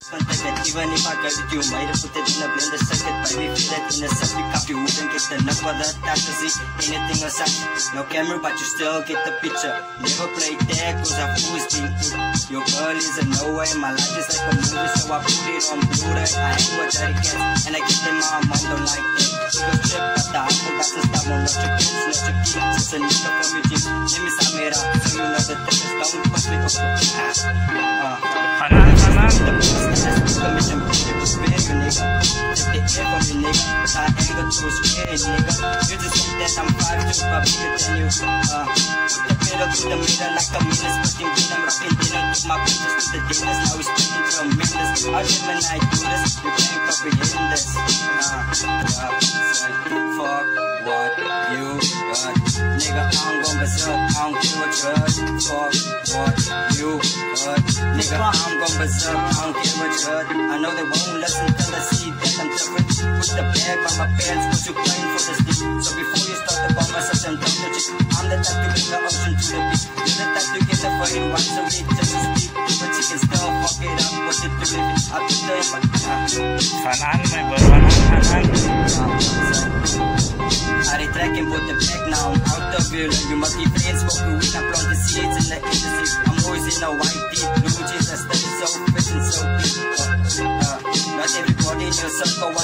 Contact, even if I got it, you might have put it in a blender circuit. But we feel it in a separate cup, you wouldn't get the number that to see anything or such. No camera, but you still get the picture. Never played there, cause I've always been it. Your girl is a no way, my life is like a movie, so I put it on Blu-ray. I hang with dirty cats, and I get them on my mind, don't like that. Go trip, but the apple doesn't stop on not your kids, not your kids. It's a nigga from your gym. Let me sum it up, so you know the difference. Don't push me up. Commission, prepare you nigga. Take the air from you nigga. I ain't got to scare nigga. You just think that I'm 5'2", but bigger than you. Put the pedal to the middle like a menace. Putting green, I'm rocking dinner. Took my pictures to the dinners. Now we're speaking to a meanness. How Gemini do this? You can't comprehend this. Fuck what you got. Nigga, I'm gon' berserk. I don't care what you heard. Fuck what you heard. Nigga, I'm gon' berserk. I don't care what you heard. I know they won't listen till they see that I'm different. Put the bag by my pants, cause you're playing for the sleep. So before you start to bomb myself, I'm done with you. I'm the type to bring the ocean to the beach. You're the type to get the fight once a week just to speak. But you can still fuck it up, what you do if I put the Fanan, my boy, Fanan. I retrack and put the back now, I'm out of view. You must be friends, smoking weed, I plant the seeds in the industry. I'm always in a white tee, blue jeans, I study so fresh and so big. Not everybody in your circle